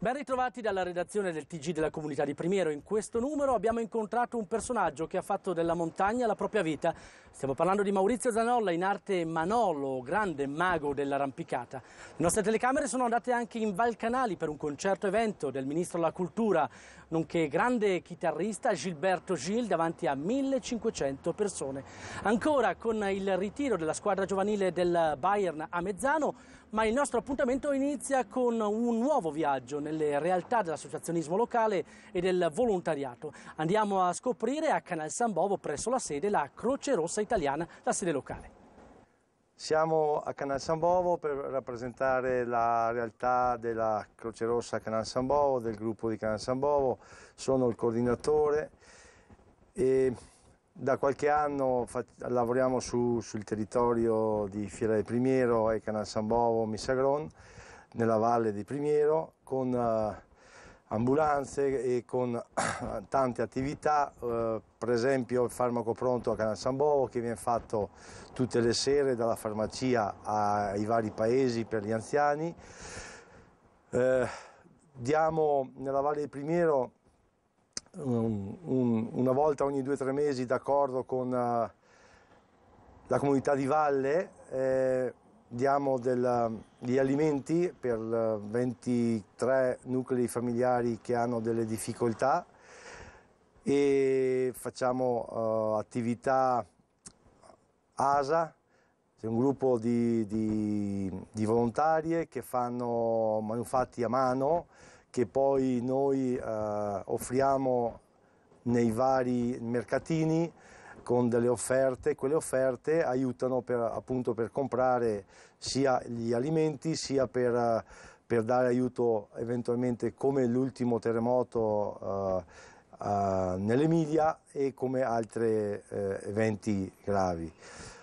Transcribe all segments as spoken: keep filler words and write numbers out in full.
Ben ritrovati dalla redazione del T G della Comunità di Primiero. In questo numero abbiamo incontrato un personaggio che ha fatto della montagna la propria vita. Stiamo parlando di Maurizio Zanolla, in arte Manolo, grande mago dell'arrampicata. Le nostre telecamere sono andate anche in Val Canali per un concerto evento del Ministro della Cultura, nonché grande chitarrista Gilberto Gil davanti a millecinquecento persone. Ancora con il ritiro della squadra giovanile del Bayern a Mezzano, ma il nostro appuntamento inizia con un nuovo viaggio nelle realtà dell'associazionismo locale e del volontariato. Andiamo a scoprire a Canal San Bovo, presso la sede, la Croce Rossa Italiana, la sede locale. Siamo a Canal San Bovo per rappresentare la realtà della Croce Rossa Canal San Bovo, del gruppo di Canal San Bovo. Sono il coordinatore e da qualche anno lavoriamo su, sul territorio di Fiera del Primiero e Canal San Bovo Missagron, nella valle di Primiero, con uh, ambulanze e con uh, tante attività, uh, per esempio il farmaco pronto a Canal San Bovo che viene fatto tutte le sere dalla farmacia ai vari paesi per gli anziani. Uh, diamo nella valle di Primiero Un, un, una volta ogni due o tre mesi, d'accordo con uh, la comunità di valle, eh, diamo degli alimenti per uh, ventitré nuclei familiari che hanno delle difficoltà e facciamo uh, attività A S A, c'è un gruppo di, di, di volontarie che fanno manufatti a mano, che poi noi eh, offriamo nei vari mercatini con delle offerte. Quelle offerte aiutano per, appunto per comprare sia gli alimenti sia per, per dare aiuto eventualmente come l'ultimo terremoto eh, eh, nell'Emilia e come altri eh, eventi gravi.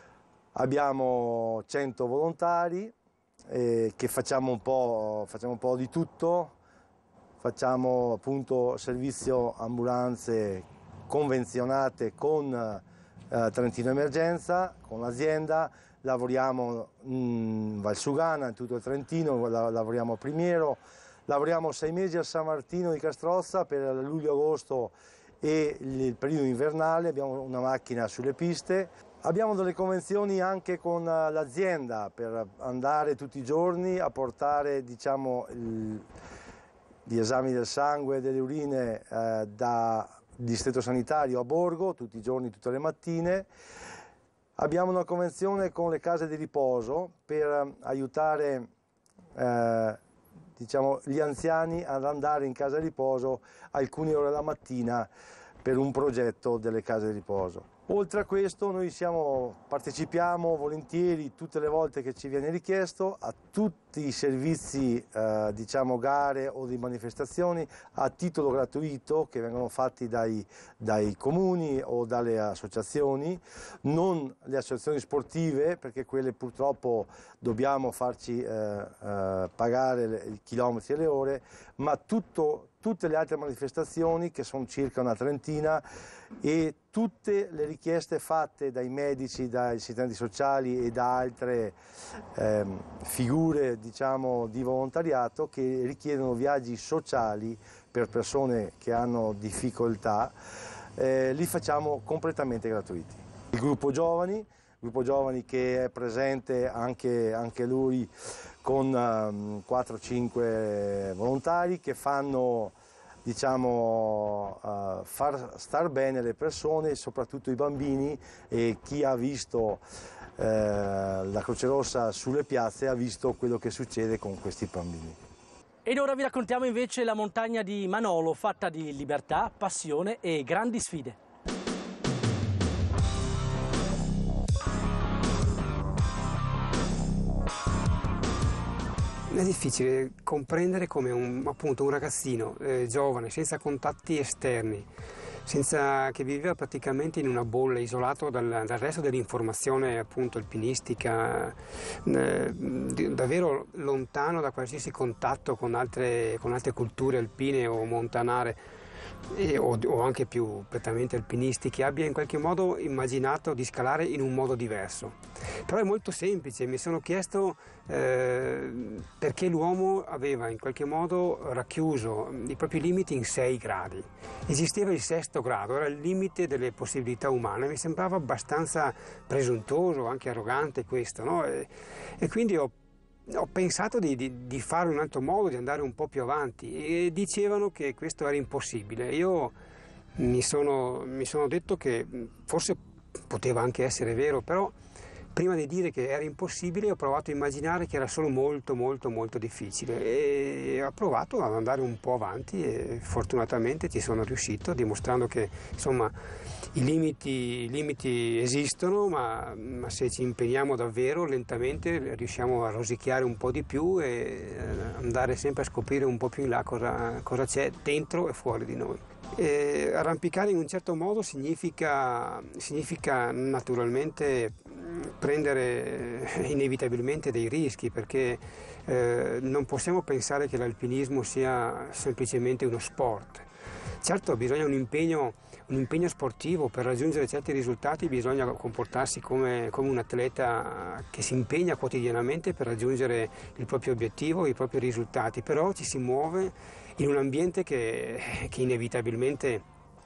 Abbiamo cento volontari eh, che facciamo un po', facciamo un po' di tutto. Facciamo appunto servizio ambulanze convenzionate con eh, Trentino Emergenza, con l'azienda, lavoriamo in Valsugana, in tutto il Trentino, la, lavoriamo a Primiero, lavoriamo sei mesi a San Martino di Castrozza per luglio-agosto e il periodo invernale, abbiamo una macchina sulle piste. Abbiamo delle convenzioni anche con l'azienda per andare tutti i giorni a portare, diciamo, il, gli esami del sangue e delle urine eh, da distretto sanitario a Borgo, tutti i giorni, tutte le mattine. Abbiamo una convenzione con le case di riposo per aiutare eh, diciamo, gli anziani ad andare in casa di riposo alcune ore la mattina per un progetto delle case di riposo. Oltre a questo noi siamo, partecipiamo volentieri tutte le volte che ci viene richiesto a tutti i servizi, eh, diciamo gare o di manifestazioni a titolo gratuito che vengono fatti dai, dai comuni o dalle associazioni, non le associazioni sportive perché quelle purtroppo dobbiamo farci eh, eh, pagare le, i chilometri e le ore, ma tutto tutte le altre manifestazioni, che sono circa una trentina, e tutte le richieste fatte dai medici, dai assistenti sociali e da altre eh, figure, diciamo, di volontariato che richiedono viaggi sociali per persone che hanno difficoltà, eh, li facciamo completamente gratuiti. Il gruppo giovani, il gruppo giovani che è presente anche, anche lui con um, quattro cinque volontari che fanno, diciamo, uh, far star bene le persone, soprattutto i bambini, e chi ha visto uh, la Croce Rossa sulle piazze ha visto quello che succede con questi bambini. Ed ora vi raccontiamo invece la montagna di Manolo, fatta di libertà, passione e grandi sfide. È difficile comprendere come un, appunto, un ragazzino eh, giovane, senza contatti esterni, senza, che viveva praticamente in una bolla, isolato dal, dal resto dell'informazione appunto alpinistica, eh, davvero lontano da qualsiasi contatto con altre, con altre culture alpine o montanare. e, o, o anche più prettamente alpinisti, che abbia in qualche modo immaginato di scalare in un modo diverso. Però è molto semplice, mi sono chiesto eh, perché l'uomo aveva in qualche modo racchiuso i propri limiti in sei gradi. Esisteva il sesto grado, era il limite delle possibilità umane, mi sembrava abbastanza presuntuoso, anche arrogante questo, no? e, e quindi ho Ho pensato di, di, di fare un altro modo, di andare un po' più avanti, e dicevano che questo era impossibile. Io mi sono, mi sono detto che forse poteva anche essere vero, però prima di dire che era impossibile ho provato a immaginare che era solo molto molto molto difficile, e ho provato ad andare un po' avanti e fortunatamente ci sono riuscito, dimostrando che insomma i limiti, i limiti esistono, ma, ma se ci impegniamo davvero lentamente riusciamo a rosicchiare un po' di più e andare sempre a scoprire un po' più in là cosa, cosa c'è dentro e fuori di noi. E arrampicare in un certo modo significa, significa naturalmente prendere inevitabilmente dei rischi, perché eh, non possiamo pensare che l'alpinismo sia semplicemente uno sport. Certo, bisogna un impegno, un impegno sportivo. Per raggiungere certi risultati bisogna comportarsi come, come un atleta che si impegna quotidianamente per raggiungere il proprio obiettivo, i propri risultati, però ci si muove in un ambiente che, che inevitabilmente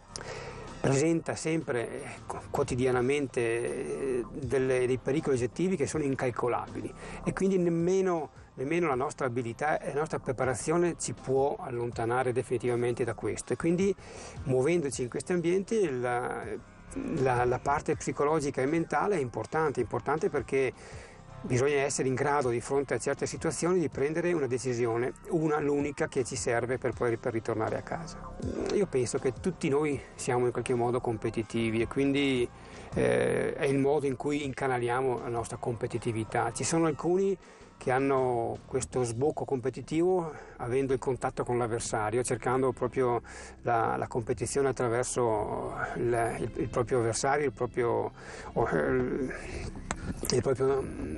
presenta sempre quotidianamente delle, dei pericoli oggettivi che sono incalcolabili, e quindi nemmeno nemmeno la nostra abilità e la nostra preparazione ci può allontanare definitivamente da questo. E quindi, muovendoci in questi ambienti, la, la, la parte psicologica e mentale è importante, importante perché bisogna essere in grado, di fronte a certe situazioni, di prendere una decisione, una, l'unica che ci serve per poi per ritornare a casa. Io penso che tutti noi siamo in qualche modo competitivi, e quindi eh, è il modo in cui incanaliamo la nostra competitività. Ci sono alcuni che hanno questo sbocco competitivo avendo il contatto con l'avversario, cercando proprio la, la competizione attraverso il, il, il proprio avversario, il proprio, il, il, proprio,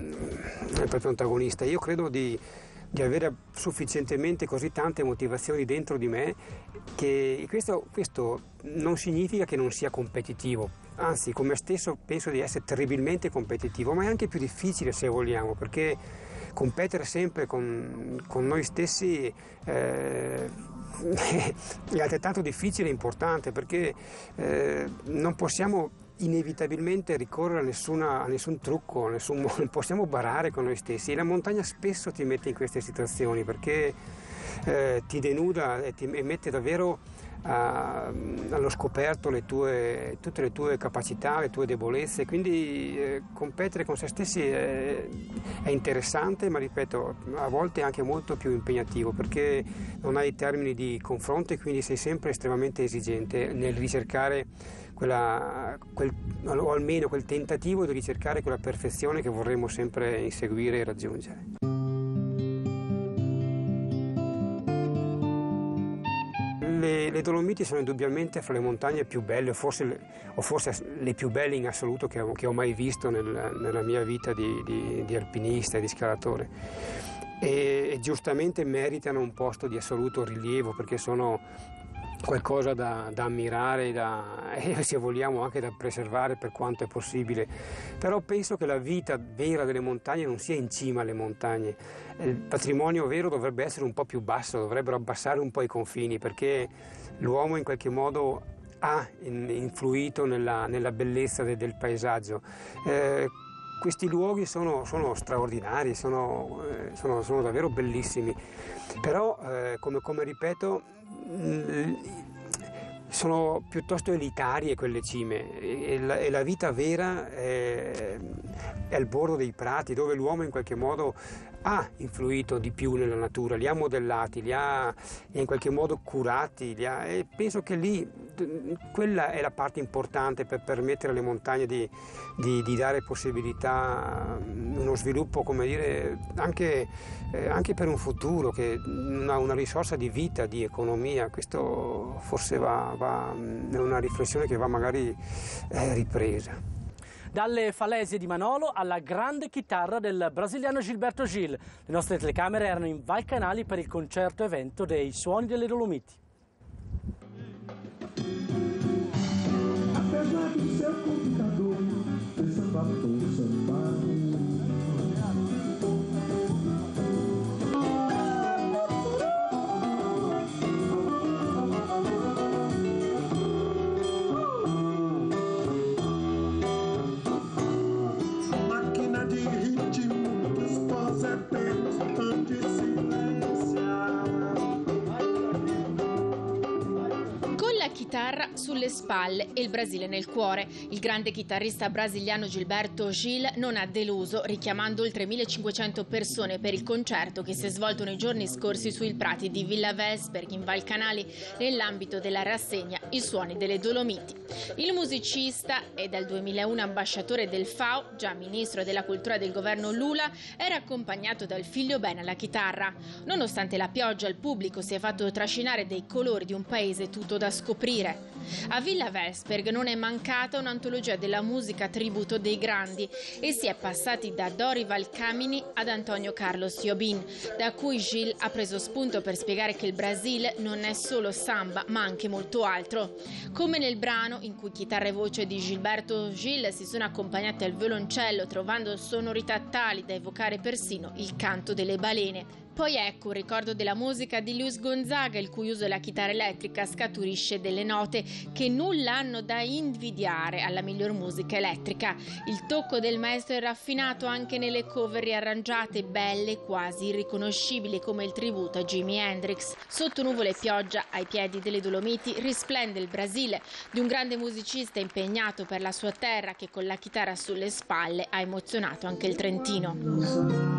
il proprio antagonista. Io credo di, di avere sufficientemente così tante motivazioni dentro di me che questo, questo non significa che non sia competitivo. Anzi, con me stesso penso di essere terribilmente competitivo, ma è anche più difficile, se vogliamo, perché competere sempre con, con noi stessi eh, è altrettanto difficile e importante, perché eh, non possiamo inevitabilmente ricorrere a, nessuna, a nessun trucco, a nessun, non possiamo barare con noi stessi, e la montagna spesso ti mette in queste situazioni, perché eh, ti denuda e ti mette davvero a, allo scoperto le tue, tutte le tue capacità, le tue debolezze. Quindi eh, competere con se stessi è, è interessante, ma ripeto, a volte è anche molto più impegnativo, perché non hai termini di confronto e quindi sei sempre estremamente esigente nel ricercare quella, quel, o almeno quel tentativo di ricercare quella perfezione che vorremmo sempre inseguire e raggiungere. Le, le Dolomiti sono indubbiamente fra le montagne più belle, o forse, o forse le più belle in assoluto che ho, che ho mai visto nel, nella mia vita di, di, di alpinista e di scalatore, e, e giustamente meritano un posto di assoluto rilievo, perché sono qualcosa da, da ammirare da, e se vogliamo anche da preservare per quanto è possibile. Però penso che la vita vera delle montagne non sia in cima alle montagne. Il patrimonio vero dovrebbe essere un po' più basso, dovrebbero abbassare un po' i confini, perché l'uomo in qualche modo ha influito nella, nella bellezza de, del paesaggio. Eh, questi luoghi sono, sono straordinari, sono, eh, sono, sono davvero bellissimi, però eh, come, come ripeto, sono piuttosto elitarie quelle cime, e la, e la vita vera è, è al bordo dei prati, dove l'uomo in qualche modo ha influito di più nella natura, li ha modellati, li ha, li ha in qualche modo curati, li ha, e penso che lì quella è la parte importante per permettere alle montagne di, di, di dare possibilità, uno sviluppo, come dire, anche, eh, anche per un futuro, che una, una risorsa di vita, di economia. Questo forse va, va è una riflessione che va magari eh, ripresa. Dalle falesie di Manolo alla grande chitarra del brasiliano Gilberto Gil. Le nostre telecamere erano in Val Canali per il concerto evento dei Suoni delle Dolomiti. Chitarra sulle spalle e il Brasile nel cuore. Il grande chitarrista brasiliano Gilberto Gil non ha deluso, richiamando oltre millecinquecento persone per il concerto che si è svolto nei giorni scorsi sui prati di Villa Vesberg in Val Canali nell'ambito della rassegna I suoni delle Dolomiti. Il musicista e dal duemilauno ambasciatore del F A O, già ministro della cultura del governo Lula, era accompagnato dal figlio Ben alla chitarra. Nonostante la pioggia, il pubblico si è fatto trascinare dai colori di un paese tutto da scoprire. A Villa Vesberg non è mancata un'antologia della musica tributo dei grandi e si è passati da Dorival Caymmi ad Antonio Carlos Jobim, da cui Gil ha preso spunto per spiegare che il Brasile non è solo samba ma anche molto altro. Come nel brano in cui chitarra e voce di Gilberto Gil si sono accompagnate al violoncello, trovando sonorità tali da evocare persino il canto delle balene. Poi ecco un ricordo della musica di Luis Gonzaga, il cui uso della chitarra elettrica scaturisce delle note che nulla hanno da invidiare alla miglior musica elettrica. Il tocco del maestro è raffinato anche nelle cover riarrangiate, belle, quasi irriconoscibili, come il tributo a Jimi Hendrix. Sotto nuvole e pioggia, ai piedi delle Dolomiti, risplende il Brasile, di un grande musicista impegnato per la sua terra che con la chitarra sulle spalle ha emozionato anche il Trentino.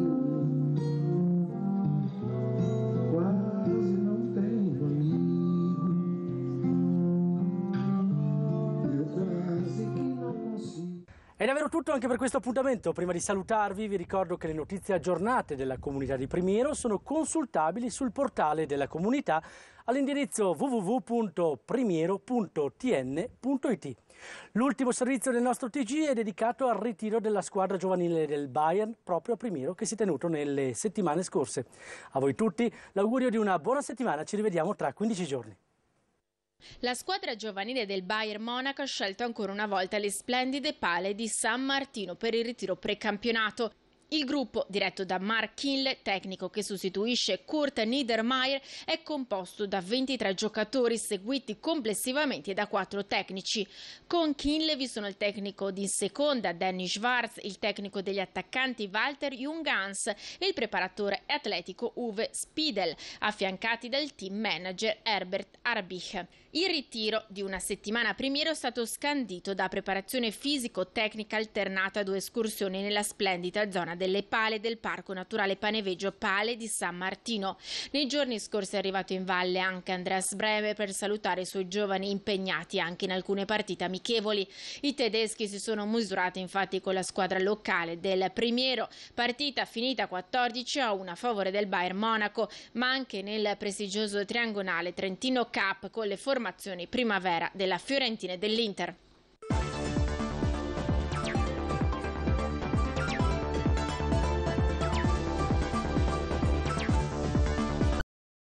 È davvero tutto anche per questo appuntamento. Prima di salutarvi vi ricordo che le notizie aggiornate della comunità di Primiero sono consultabili sul portale della comunità all'indirizzo w w w punto primiero punto t n punto i t. L'ultimo servizio del nostro T G è dedicato al ritiro della squadra giovanile del Bayern proprio a Primiero, che si è tenuto nelle settimane scorse. A voi tutti l'augurio di una buona settimana, ci rivediamo tra quindici giorni. La squadra giovanile del Bayern Monaco ha scelto ancora una volta le splendide pale di San Martino per il ritiro precampionato. Il gruppo, diretto da Mark Kinle, tecnico che sostituisce Kurt Niedermayer, è composto da ventitré giocatori seguiti complessivamente da quattro tecnici. Con Kinle vi sono il tecnico di seconda Danny Schwarz, il tecnico degli attaccanti Walter Jungans e il preparatore atletico Uwe Spiedel, affiancati dal team manager Herbert Arbich. Il ritiro di una settimana a Primiero è stato scandito da preparazione fisico-tecnica alternata a due escursioni nella splendida zona delle pale del Parco Naturale Paneveggio Pale di San Martino. Nei giorni scorsi è arrivato in valle anche Andreas Brehme per salutare i suoi giovani impegnati anche in alcune partite amichevoli. I tedeschi si sono misurati infatti con la squadra locale del Primiero, partita finita quattordici a uno a favore del Bayern Monaco, ma anche nel prestigioso triangolare Trentino Cup con le formazioni primavera della Fiorentina e dell'Inter.